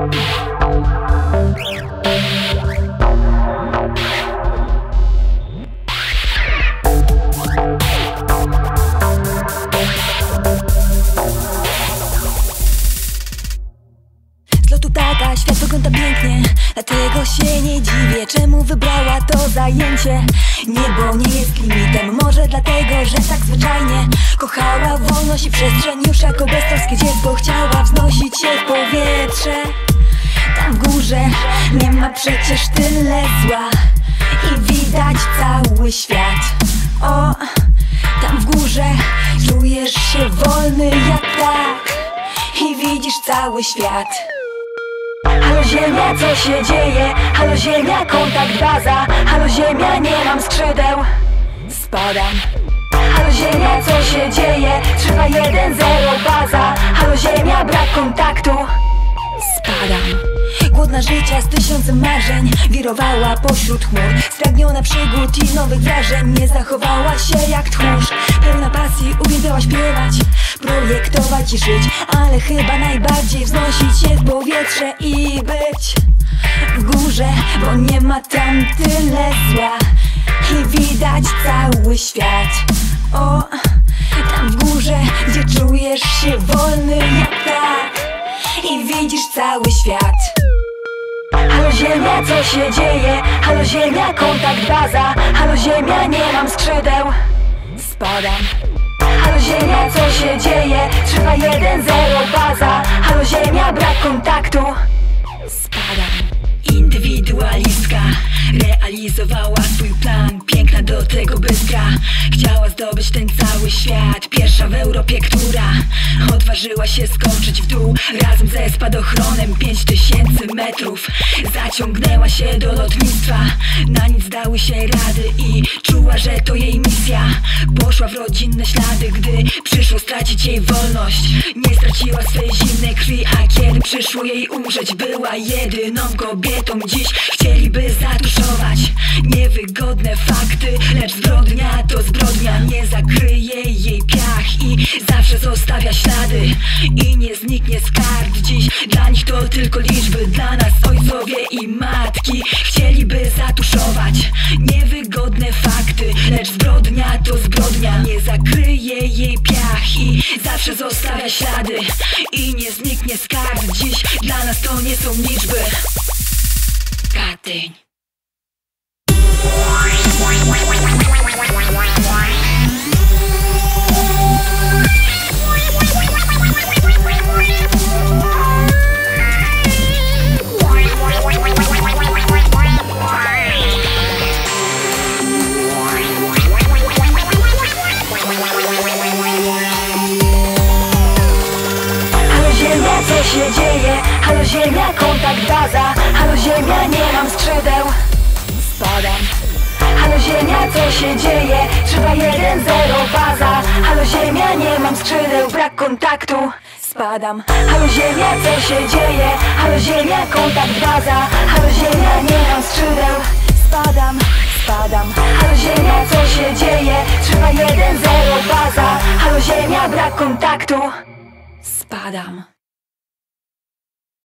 Tu taka, świat wygląda pięknie, dlatego się nie dziwię, czemu wybrała to zajęcie. Niebo nie jest limitem, może dlatego, że tak zwyczajnie kochała wolność i przestrzeń. Już jako beztroskie dziecko chciała wznosić się w powietrze. Tam w górze nie ma przecież tyle zła i widać cały świat. O, tam w górze czujesz się wolny jak ptak i widzisz cały świat. Halo Ziemia, co się dzieje? Halo Ziemia, kontakt, baza. Halo Ziemia, nie mam skrzydeł, spadam. Halo Ziemia, co się dzieje? 3, 2, 1, 0, baza. Halo Ziemia, brak kontaktu, spadam. Głodna życia z 1000 marzeń wirowała pośród chmur. Spragniona przygód i nowych wrażeń, nie zachowała się jak tchórz. Pełna pasji uwielbiała śpiewać, projektować i żyć, ale chyba najbardziej wznosić się w powietrze i być w górze, bo nie ma tam tyle zła i widać cały świat. O, tam w górze, gdzie czujesz się wolny jak ptak i widzisz cały świat. Halo Ziemia, co się dzieje? Halo Ziemia, kontakt, baza. Halo Ziemia, nie mam skrzydeł, spadam. Halo Ziemia, co się dzieje? 3, 2, 1, 0, baza. Halo Ziemia, brak kontaktu, spadam. Indywidualistka realizowała swój plan, piękna do tego bystra. Chciała zdobyć ten cały świat, pierwsza w Europie, która odważyła się skoczyć w dół. Razem ze spadochronem 5000 metrów zaciągnęła się do lotnictwa. Na nic dały się rady i czuła, że to jej misja. Poszła w rodzinne ślady, gdy przyszło stracić jej wolność. Nie straciła swej zimnej krwi, a kiedy przyszło jej umrzeć, była jedyną kobietą. Dziś chcieliby zatuszować niewygodne fakty, lecz zbrodnia to zbrodnia. Nie zakryje jej piach i zawsze zostawia ślady i nie zniknie z kart. Dziś dla nich to tylko liczby, dla nas ojcowie i matki. Chcieliby zatuszować niewygodne fakty, lecz zbrodnia to zbrodnia. Nie zakryje jej piach i zawsze zostawia ślady i nie zniknie z kart. Dziś dla nas to nie są liczby. Katyń. Co się dzieje? Halo Ziemia, kontakt, baza. Halo Ziemia, nie mam skrzydeł, spadam. Halo Ziemia, co się dzieje? 3, 2, 1, 0, baza. Halo Ziemia, nie mam skrzydeł, brak kontaktu, spadam. Halo Ziemia, co się dzieje? Halo Ziemia, kontakt, baza. Halo Ziemia, nie mam skrzydeł, spadam, spadam. Halo Ziemia, co się dzieje? 3, 2, 1, 0, baza. Halo Ziemia, brak kontaktu, spadam.